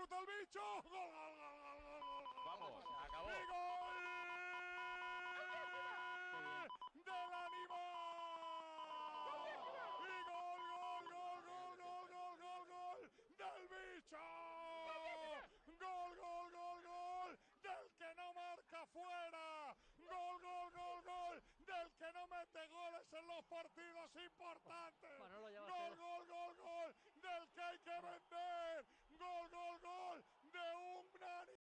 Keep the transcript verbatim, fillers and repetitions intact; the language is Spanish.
disfruta el bicho. ¡Gol, gol, gol, gol, gol, gol! Vamos, acabó. ¡Y gol del animal! ¡Y gol, gol, gol, gol, gol, gol, gol, gol del bicho! ¡Gol, gol, gol, gol del que no marca fuera! ¡Gol, gol, gol, gol del que no mete goles en los partidos importantes! Manolo, ya